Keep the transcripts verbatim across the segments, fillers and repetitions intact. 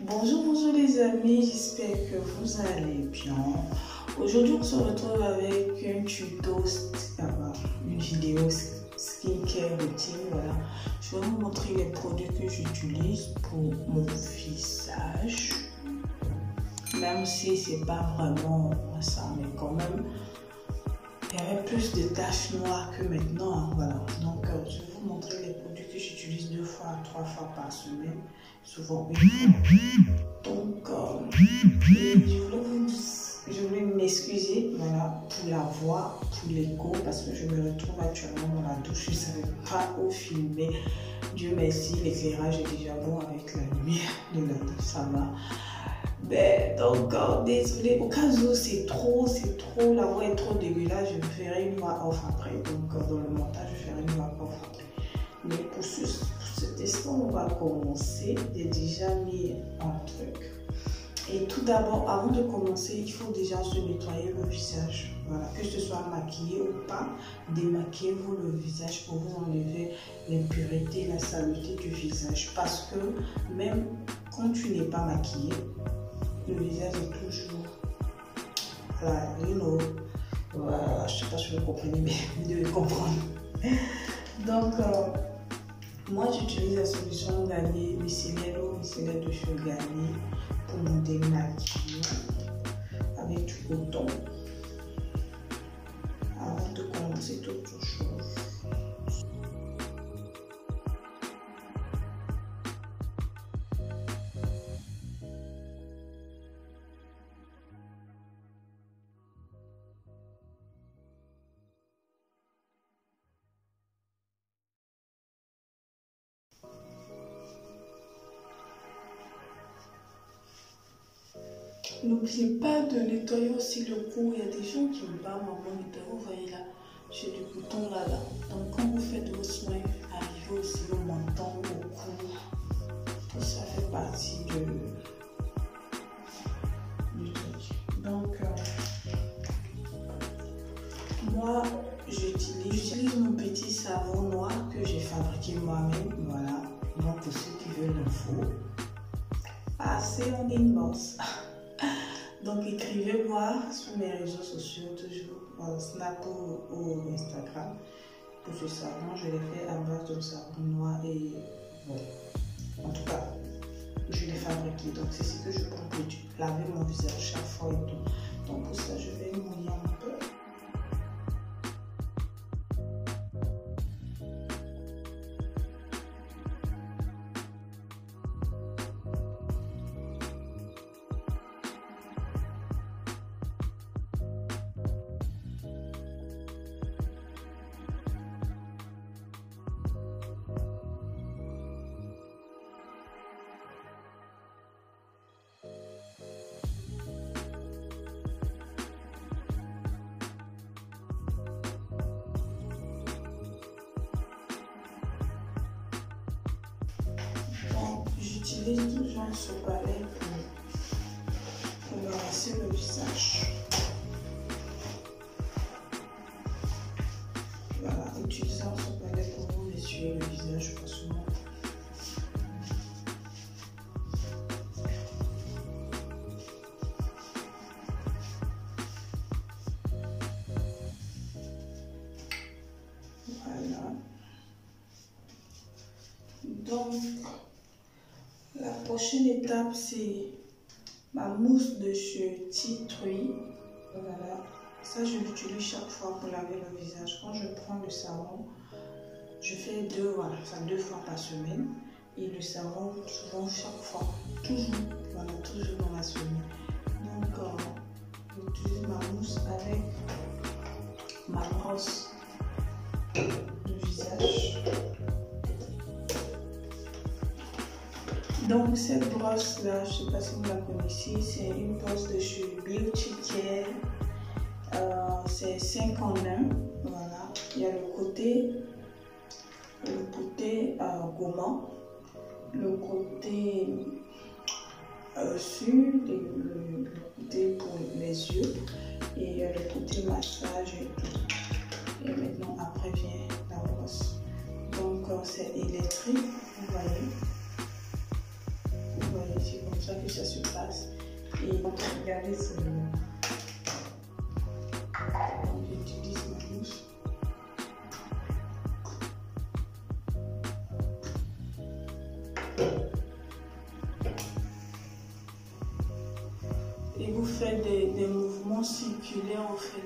Bonjour, bonjour les amis, j'espère que vous allez bien. Aujourd'hui, on se retrouve avec un tuto, une vidéo skincare routine. Voilà. Je vais vous montrer les produits que j'utilise pour mon visage. Même si c'est pas vraiment ça, mais quand même, il y avait plus de taches noires que maintenant. Voilà. Donc, euh, je vais vous montrer les produits que j'utilise deux fois, trois fois par semaine. Souvent une fois. Donc, euh, je voulais, vous, je voulais m'excuser voilà, pour la voix, pour l'écho, parce que je me retrouve actuellement dans la douche. Je ne savais pas où filmer. Dieu merci, l'éclairage est déjà bon avec la lumière de la douche, ça va. Mais donc, euh, désolé, au cas où c'est trop, c'est trop, la voix est trop dégueulasse, je ferai une voix off après. Donc, euh, dans le montage, je ferai une voix off après. Mais pour ce, pour ce test, on va commencer. J'ai déjà mis un truc. Et tout d'abord, avant de commencer, il faut déjà se nettoyer le visage. Voilà, que ce soit maquillé ou pas, démaquillez-vous le visage pour vous enlever l'impureté, la saleté du visage. Parce que même quand tu n'es pas maquillé, le visage est toujours, voilà, you know, voilà, je ne sais pas si vous comprenez, mais vous devez comprendre. Donc, euh, moi j'utilise la solution Garnier micellaire ou micellaire de cheveux Garnier pour me démaquiller avec du coton. Avant de commencer toute chose. N'oubliez pas de nettoyer aussi le cou. Il y a des gens qui me parlent en bon nettoyer. Vous voyez là, j'ai du coton là, là. Donc quand vous faites vos soins, arrivez aussi au menton, au cou. Tout ça fait partie de, du truc. Donc, euh, moi, j'utilise mon petit savon noir que j'ai fabriqué moi-même. Voilà. Donc pour ceux qui veulent l'info, passez en inbox. Donc écrivez-moi sur mes réseaux sociaux, toujours euh, Snap ou, ou Instagram. Pour ce savon, je l'ai fait à base de savon noir et voilà. En tout cas, je l'ai fabriqué. Donc c'est ce que je prends pour laver mon visage chaque fois et tout. Donc pour ça, je vais mouiller un peu. J'utilise toujours ce balai pour, pour me rincer le visage. Voilà, utilisant ce balai pour vous essuyer le visage facilement. Voilà. Donc, la prochaine étape, c'est ma mousse de chez Tea Tree. Voilà, ça je l'utilise chaque fois pour laver le visage. Quand je prends le savon, je fais deux, voilà, ça deux fois par semaine. Et le savon, souvent chaque fois, toujours, voilà, toujours dans la semaine. Donc, euh, j'utilise ma mousse avec ma brosse de visage. Donc cette brosse là, je ne sais pas si vous la connaissez, c'est une brosse de chez Beauty Care. Euh, c'est cinq en un. Voilà. Il y a le côté, le côté euh, gommant, le côté euh, sud, et le, le côté pour les yeux et euh, le côté massage et tout. Et maintenant après vient la brosse. Donc euh, c'est électrique, vous voyez. Vous voyez. voyez, c'est comme ça que ça se passe. Et regardez celui-là. Donc j'utilise ma mousse. Et vous faites des, des mouvements circulaires en fait.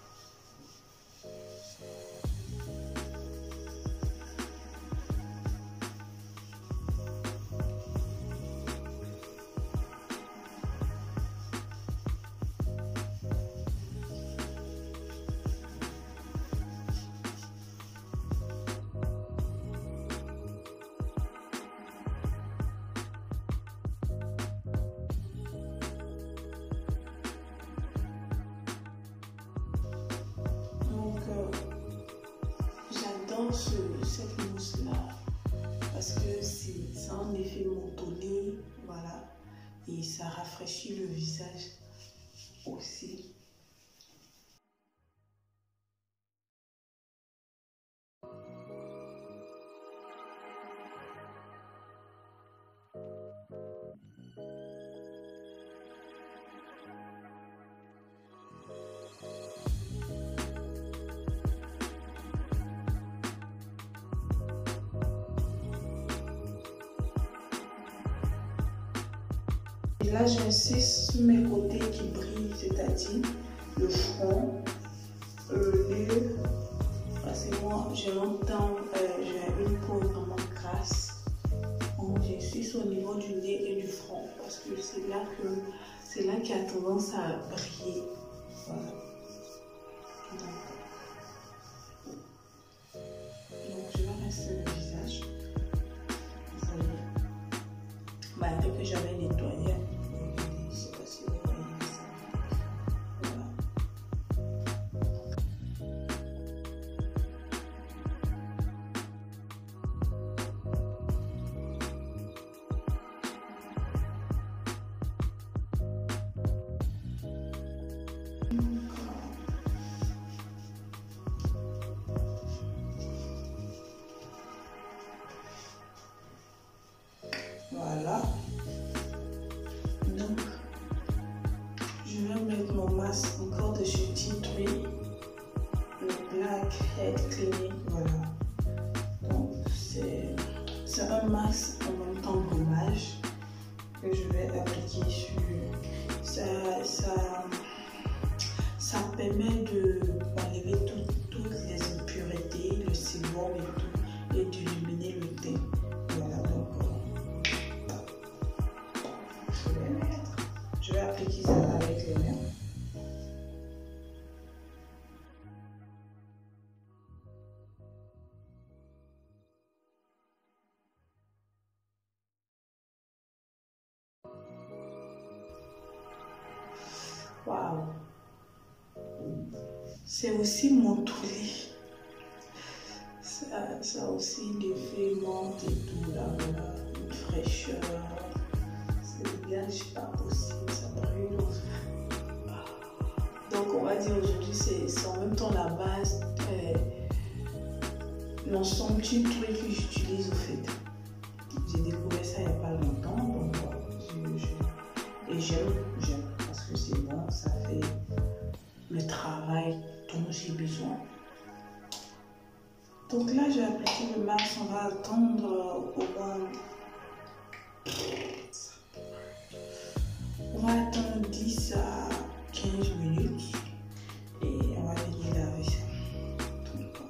Ce, cette mousse là parce que c'est un effet mentholier, voilà, et ça rafraîchit le visage aussi. Et là, j'insiste sur mes côtés qui brillent, c'est-à-dire le front, euh, les yeux. Parce que moi, j'ai longtemps, euh, j'ai une peau vraiment grasse. Donc, j'insiste au niveau du nez et du front parce que c'est là que c'est là qu'il a tendance à briller. Voilà. Donc, donc je vais rester le visage. Vous voyez. Malgré que j'avais nettoyé. Voilà. Donc, je vais mettre mon masque encore de chez Tea Tree, le Blackhead Clinic. Voilà. Donc, c'est un masque en même temps gommage que je vais appliquer sur. Ça, ça, ça permet de enlever tout, toutes les impuretés, le sébum et tout, et d'illuminer le teint. Voilà, donc je vais mettre, je vais appliquer ça avec les mains. Waouh! C'est aussi mentholé. Ça, ça a aussi des effets menthe et tout là, voilà, une fraîcheur. C'est bien, c'est pas possible, ça brûle. Donc on va dire aujourd'hui c'est en même temps la base, euh, l'ensemble du truc que j'utilise au fait. J'ai découvert ça il n'y a pas longtemps, donc je, je, et j'aime, j'aime parce que c'est bon, ça fait le travail dont j'ai besoin. Donc là, j'ai appliqué le masque, on va attendre au moins. On va attendre dix à quinze minutes et on va venir laver ça. Donc,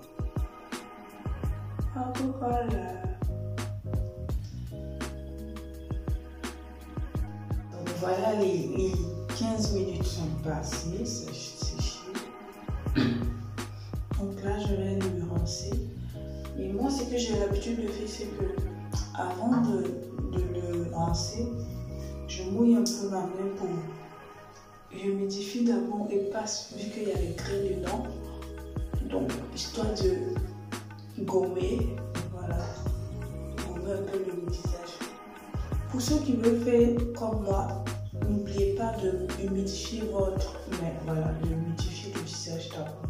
en tout cas, là. Donc voilà, les, les quinze minutes sont passées, c'est chier. Donc là, je vais me rincer. Et moi, ce que j'ai l'habitude de faire, c'est que avant de, de le rincer, je mouille un peu ma main pour. Je m'édifie d'abord et passe, vu qu'il y a les grains dedans. Donc, histoire de gommer, voilà, gommer un peu le visage. Pour ceux qui veulent faire comme moi, n'oubliez pas de humidifier votre main, voilà, de humidifier le visage d'abord.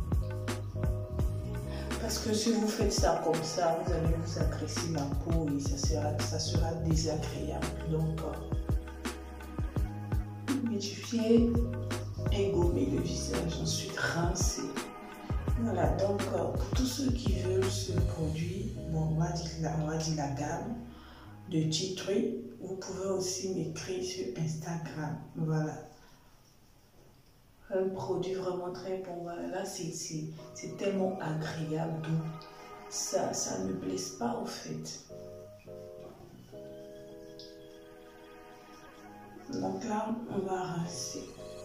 Parce que si vous faites ça comme ça, vous allez vous agresser la peau et ça sera, ça sera désagréable. Donc, purifier et gommer le visage, ensuite rincer. Voilà, donc euh, pour tous ceux qui veulent ce produit, bon, on va dire la, on va dire la gamme de Tea Tree, vous pouvez aussi m'écrire sur Instagram. Voilà. Un produit vraiment très bon. Voilà, là c'est tellement agréable, donc ça, ça ne blesse pas au fait. Donc là, on va rincer.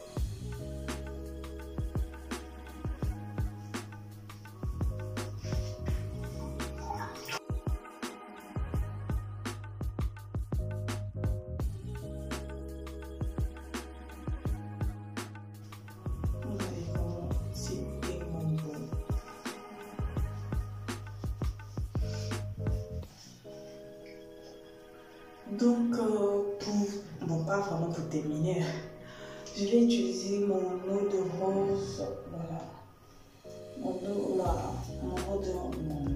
Donc, euh, pour, bon, pas vraiment pour terminer, je vais utiliser mon eau de rose, voilà, mon eau, voilà, mon eau de mon...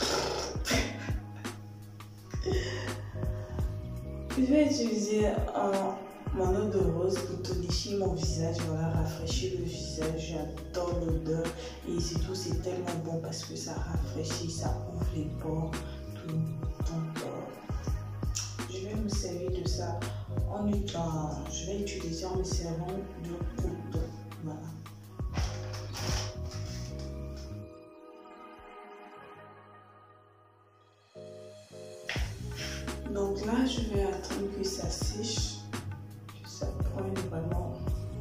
Je vais utiliser euh, mon eau de rose pour tonifier mon visage, voilà, rafraîchir le visage, j'adore l'odeur et surtout c'est tellement bon parce que ça rafraîchit, ça ouvre les pores, tout, donc euh, je vais me servir de ça en utilisant, je vais utiliser en me servant de couteau, voilà. Donc là, je vais attendre que ça sèche, que ça prenne vraiment.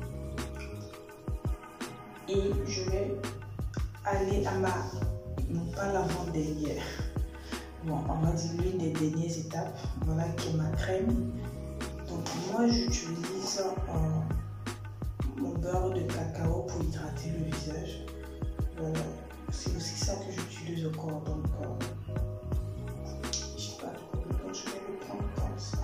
Et je vais aller à ma, non pas l'avant-dernière, bon, on va dire l'une des dernières étapes, voilà qui est ma crème. Donc moi, j'utilise euh, mon beurre de cacao pour hydrater le visage. Voilà, c'est aussi ça que j'utilise encore, donc euh, je sais pas trop, donc je vais le prendre comme ça.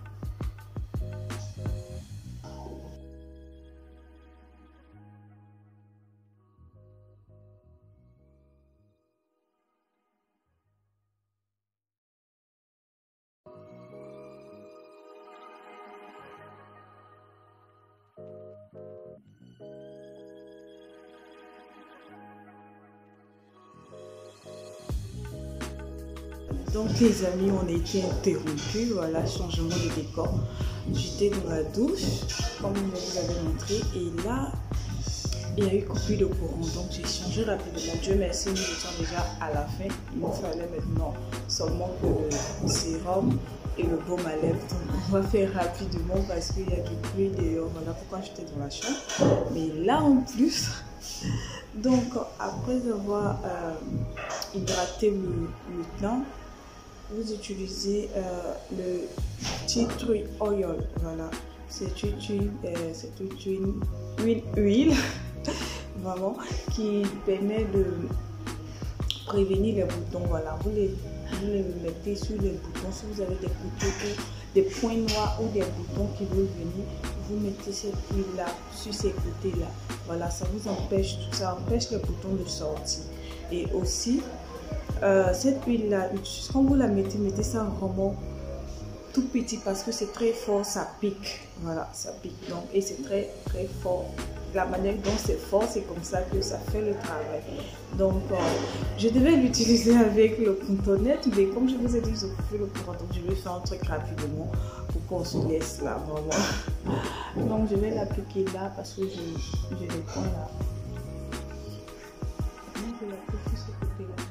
Donc les amis, on a été interrompus, voilà, changement de décor. J'étais dans la douche, comme je vous avais montré, et là, il y a eu coupure de courant. Donc j'ai changé rapidement. Dieu merci, nous étions déjà à la fin. Il nous fallait maintenant seulement que le sérum et le baume à lèvres. Donc on va faire rapidement parce qu'il y a du bruit dehors. Voilà pourquoi j'étais dans la chambre. Mais là en plus, donc après avoir euh, hydraté le, le teint, vous utilisez euh, le Tea Tree Oil, voilà, c'est une, euh, une huile, huile vraiment qui permet de prévenir les boutons, voilà, vous les, vous les mettez sur les boutons, si vous avez des boutons ou des points noirs ou des boutons qui veulent venir, vous mettez cette huile là sur ces côtés là, voilà, ça vous empêche, ça empêche les boutons de sortir. Et aussi Euh, cette huile là, quand vous la mettez, mettez ça vraiment tout petit parce que c'est très fort, ça pique, voilà, ça pique donc, et c'est très très fort. La manière dont c'est fort, c'est comme ça que ça fait le travail. Donc euh, je devais l'utiliser avec le contonnette, mais comme je vous ai dit, j'ai coupé le courant, donc je vais faire un truc rapidement pour qu'on se laisse là, vraiment. Donc je vais l'appliquer là parce que je, je le prends là. Donc je l'applique sur ce côté là.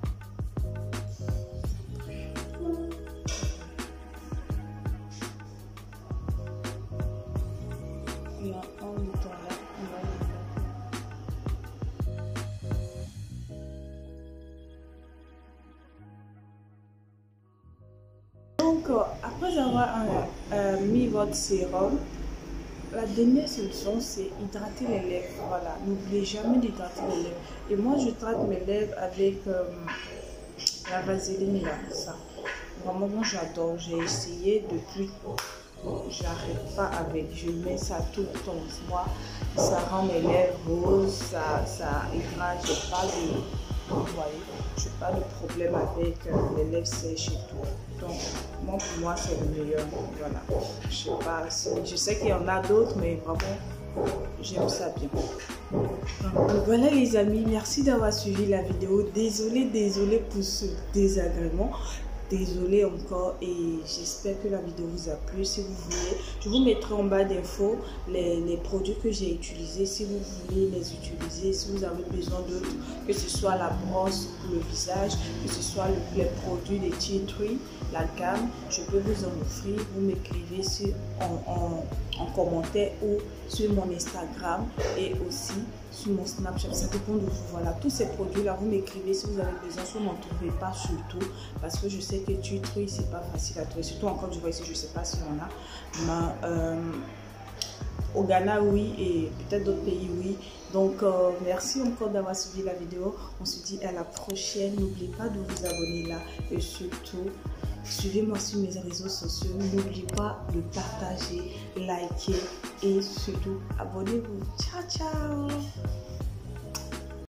Donc, après avoir euh, euh, mis votre sérum, la dernière solution, c'est hydrater les lèvres. Voilà, n'oubliez jamais d'hydrater les lèvres. Et moi, je traite mes lèvres avec euh, la vaseline là, ça. Vraiment, moi, j'adore. J'ai essayé depuis, j'arrête pas avec. Je mets ça tout le temps. Moi, ça rend mes lèvres roses, ça, ça hydrate. J'ai pas de Vous voyez, je n'ai pas de problème avec euh, les lèvres sèches et tout. Donc, moi, pour moi, c'est le meilleur. Voilà. Je sais pas si... Je sais qu'il y en a d'autres, mais vraiment, j'aime ça bien. Donc, voilà les amis, merci d'avoir suivi la vidéo. Désolée, désolée pour ce désagrément. Désolée encore et j'espère que la vidéo vous a plu. Si vous voulez, je vous mettrai en bas d'infos les, les produits que j'ai utilisés. Si vous voulez les utiliser, si vous avez besoin d'autres, que ce soit la brosse pour le visage, que ce soit le, les produits de Tea Tree, la gamme, je peux vous en offrir. Vous m'écrivez sur, en, en, en commentaire ou sur mon Instagram et aussi sur mon Snapchat, ça dépend de vous. Voilà, tous ces produits-là, vous m'écrivez si vous avez besoin. Si vous n'en trouvez pas, surtout, parce que je sais que Tea Tree, c'est pas facile à trouver, surtout en Côte d'Ivoire, ici, je sais pas s'il y en a. Mais euh, au Ghana, oui, et peut-être d'autres pays, oui. Donc, euh, merci encore d'avoir suivi la vidéo. On se dit à la prochaine. N'oubliez pas de vous abonner là et surtout, suivez-moi sur mes réseaux sociaux. N'oubliez pas de partager, liker et surtout abonnez-vous. Ciao, ciao!